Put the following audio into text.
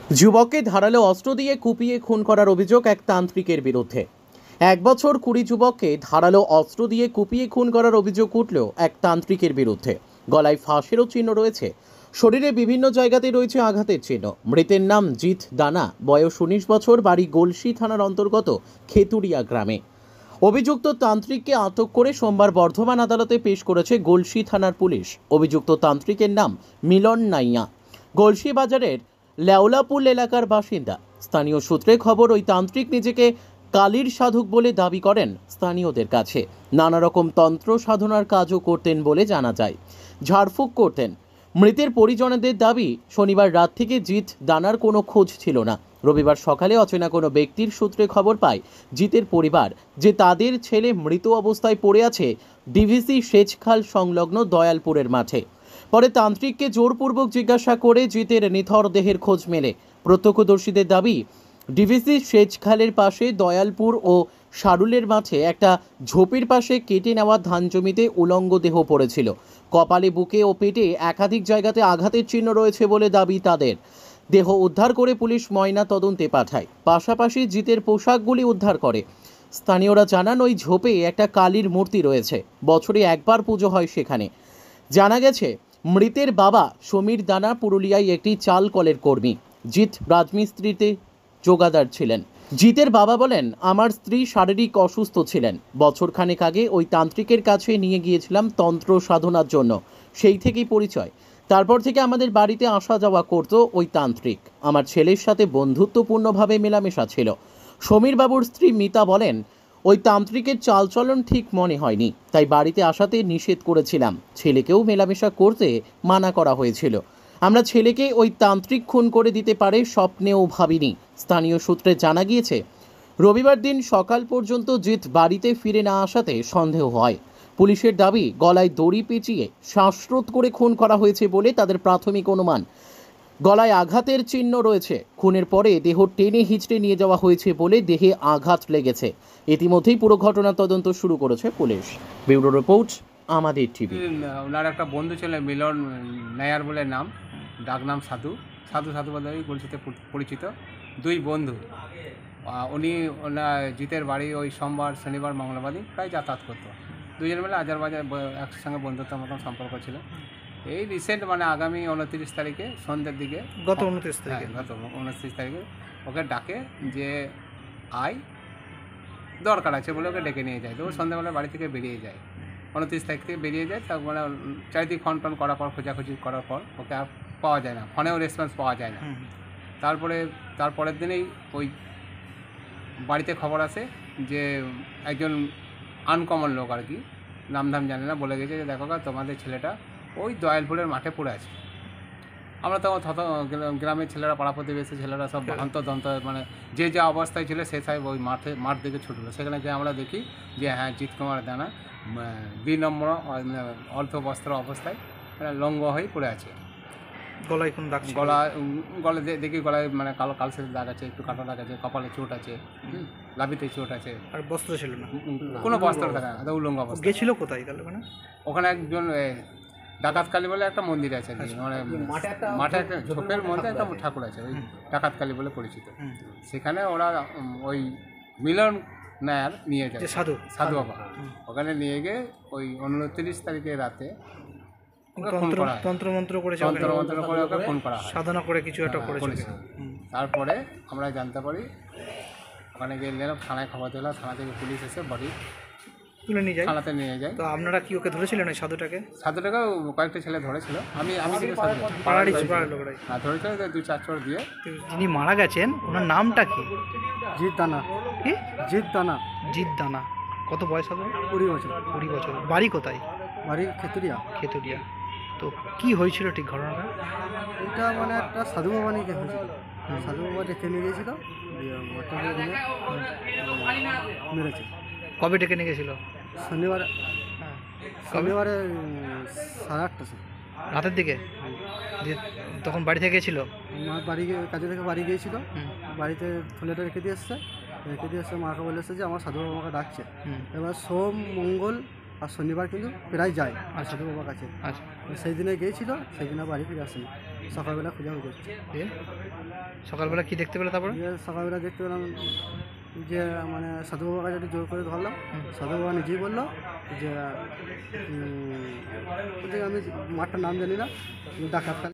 যুবককে ধারালো অস্ত্র দিয়ে কুপিয়ে খুন করার অভিযোগ এক তান্ত্রিকের বিরুদ্ধে। 1 বছর 20 যুবককে ধারালো অস্ত্র দিয়ে কুপিয়ে খুন করার অভিযোগ উঠল এক তান্ত্রিকের বিরুদ্ধে। গলায় ফাঁসেরও চিহ্ন রয়েছে, শরীরে বিভিন্ন জায়গাতে রয়েছে আঘাতের চিহ্ন। মৃতের নাম জিৎ দানা, বয়স 19 বছর, বাড়ি গলসি থানার অন্তর্গত খেতুরিয়া গ্রামে। অভিযুক্ত তান্ত্রিককে আটক করে সোমবার বর্ধমান আদালতে পেশ করেছে গলসি থানার পুলিশ। অভিযুক্ত তান্ত্রিকের নাম মিলন নাইয়া, গলসি বাজারের লেওলাপুল এলাকার বাসিন্দা। স্থানীয় সূত্রে খবর, ওই তান্ত্রিক নিজেকে কালীর সাধক বলে দাবি করেন স্থানীয়দের কাছে। নানা রকম তন্ত্র সাধনার কাজও করতেন বলে জানা যায়, ঝাড়ফুঁক করতেন। মৃতের পরিজনদের দাবি, শনিবার রাত থেকে জিৎ দানার কোনো খোঁজ ছিল না। রবিবার সকালে অচেনা কোনো ব্যক্তির সূত্রে খবর পায় জিতের পরিবার যে তাদের ছেলে মৃত অবস্থায় পড়ে আছে ডিভিসি সেচখাল সংলগ্ন দয়ালপুরের মাঠে। পরে তান্ত্রিককে জোরপূর্বক জিজ্ঞাসা করে জিতের নিথর দেহের খোঁজ মেলে। প্রত্যক্ষদর্শীদের দাবি, ডিভিসি সেচখালের পাশে দয়ালপুর ও শারুলের মাঠে একটা ঝোপের পাশে কেটে নেওয়া ধান জমিতে উলঙ্গ দেহ পড়েছিল। কপালে, বুকে ও পেটে একাধিক জায়গাতে আঘাতের চিহ্ন রয়েছে বলে দাবি তাদের। দেহ উদ্ধার করে পুলিশ ময়না তদন্তে পাঠায়, পাশাপাশি জিতের পোশাকগুলি উদ্ধার করে। স্থানীয়রা জানান, ওই ঝোপে একটা কালীর মূর্তি রয়েছে, বছরে একবার পুজো হয় সেখানে। জানা গেছে, মৃতের বাবা সমীর দানা পুরুলিয়ায় একটি চাল কলের কর্মী। জিৎ রাজমিস্ত্রিতে যোগাদার ছিলেন। জিতের বাবা বলেন, আমার স্ত্রী শারীরিক অসুস্থ ছিলেন। বছরখানেক আগে ওই তান্ত্রিকের কাছে নিয়ে গিয়েছিলাম তন্ত্র সাধনার জন্য, সেই থেকেই পরিচয়। তারপর থেকে আমাদের বাড়িতে আসা যাওয়া করত ওই তান্ত্রিক। আমার ছেলের সাথে বন্ধুত্বপূর্ণভাবে মেলামেশা ছিল। সমীর বাবুর স্ত্রী মিতা বলেন, ওই তান্ত্রিকের চালচলন ঠিক মনে হয়নি, তাই বাড়িতে আসাতে নিষেধ করেছিলাম। ছেলেকেও মেলামেশা করতে মানা করা হয়েছিল। আমরা ছেলেকে ওই তান্ত্রিক খুন করে দিতে পারে স্বপ্নেও ভাবিনি। স্থানীয় সূত্রে জানা গিয়েছে, রবিবার দিন সকাল পর্যন্ত জিৎ বাড়িতে ফিরে না আসাতে সন্দেহ হয়। পুলিশের দাবি, গলায় দড়ি পেঁচিয়ে শ্বাসরোধ করে খুন করা হয়েছে বলে তাদের প্রাথমিক অনুমান। গলায় আঘাতের চিহ্ন রয়েছে। খুনের পরে দেহ টেনে হিঁচড়ে নিয়ে যাওয়া হয়েছে বলে দেহে আঘাত লেগেছে। ইতিমধ্যেই পুরো ঘটনা তদন্ত শুরু করেছে পুলিশ। ব্যুরো রিপোর্ট, আমাদের টিভি। ওনার একটা বন্ধু ছিল মিলন নায়ার বলে নাম, ডাক নাম সাধু বলে গলসিতে পরিচিত। দুই বন্ধু, উনি ওনার জিতের বাড়ি ওই সোমবার, শনিবার, মঙ্গলবারই প্রায় যাতায়াত করতো। দুজন মিলে আজার বাজার একসঙ্গে বন্ধুত্বের মতন সম্পর্ক ছিল। এই রিসেন্ট মানে আগামী 29 তারিখে সন্ধ্যের দিকে, গত 29 তারিখে ওকে ডাকে যে আয়, দরকার আছে বলে ওকে ডেকে নিয়ে যায়। তো সন্ধ্যাবেলা বাড়ি থেকে বেরিয়ে যায়, 29 তারিখ থেকে বেরিয়ে যায়। তার মানে চারিদিক ফোন টোন করার পর, খোঁজাখুঁজি করার পর ওকে আর পাওয়া যায় না, ফোনেও রেসপন্স পাওয়া যায় না। তারপরের দিনেই ওই বাড়িতে খবর আসে যে একজন আনকমন লোক আর কি, নামধাম জানে না, বলে গেছে যে দেখো তোমাদের ছেলেটা ওই দয়ালপুরের মাঠে পড়ে আছে। আমরা তো গ্রামের ছেলেরা, পাড়া প্রতিবেশী ছেলেরা সব হন্তদন্ত, মানে যে যা অবস্থায় ছিল সে সাহেব ওই মাঠ দিকে ছুটলো। সেখানে গিয়ে আমরা দেখি যে হ্যাঁ, জিৎ কুমার দানা বিনম্র অর্ধ বস্ত্র অবস্থায় লঙ্গ হয়ে পড়ে আছে। গলায় কোন দাগ? গলায় দেখি গলায় মানে কালো কালসের দাগ আছে, একটু কাটা দাগ আছে, কপালে চোট আছে, লাভিতে চোট আছে। আর বস্ত্র ছিল না? কোনো বস্ত্র থাকে না, উলঙ্গ অবস্থা। গেছিল কোথায় তাহলে? মানে ওখানে একজন ডাকাতকালী বলে একটা মন্দির আছে, মানে মাঠে একটা ঝোপের মধ্যে একটা ঠাকুর আছে, ওই ডাকাতকালী বলে পরিচিত। সেখানে ওরা ওই মিলন নায়ার নিয়ে যায়, সাধু বাবা, ওখানে নিয়ে গিয়ে ওই 29 তারিখে রাতে তন্ত্রমন্ত্র করে ওকে ফোন করা হয়, সাধনা করে কিছু একটা করেছে। তারপরে আমরা জানতে পারি, ওখানে গিয়ে থানায় খবর দিলাম, থানা থেকে পুলিশ এসে বডি তুলে নিয়ে যায়, থানাতে নিয়ে যায়। তো আপনারা কি ওকে ধরেছিলেন ওই সাধুটাকে? কয়েকটা ছেলে ধরেছিল, আমি ধরেছিল 2-4 চোর দিয়ে। যিনি মারা গেছেন ওনার নামটা কি? জিৎ দানা। কি? জিৎ দানা। জিৎ দানা। কত বয়স হবে? 20 বছর। 20 বছর। বাড়ি কোথায়? বাড়ি খেতুরিয়া। তো কি হয়েছিল ঠিক ঘটনাটা? এটা মানে একটা সাধু বাবা নিয়ে হয়েছিল। সাধু বাবা ডেকে নিয়ে গিয়েছিল, মেরেছে। কবে ডেকে নিয়ে গেছিল? শনিবারে 8:30 রাতের দিকে। তখন বাড়ি থেকে গেছিল? কাজে থেকে বাড়ি গিয়েছিল, বাড়িতে ছেলেটা রেখে দিয়ে এসছে, মাকে বলে এসছে যে আমার সাধু বাবা আমাকে ডাকছে। এবার সোম, মঙ্গল আর শনিবার কিন্তু প্রায় যায় সাধু বাবার কাছে। আচ্ছা। সেই দিনে গিয়েছিল, সেই দিনে বাড়ি ফিরে আসেনি। সকালবেলা খুঁজে আমি করছি। দিয়ে সকালবেলা কি দেখতে পেলে তারপরে? দিয়ে সকালবেলা দেখতে পেলাম যে মানে সাধু বাবার কাছে একটু জোর করে ধরলাম। সাধু বাবা নিজেই বললো যে আমি মাঠটার নাম জানি না, ডাকাত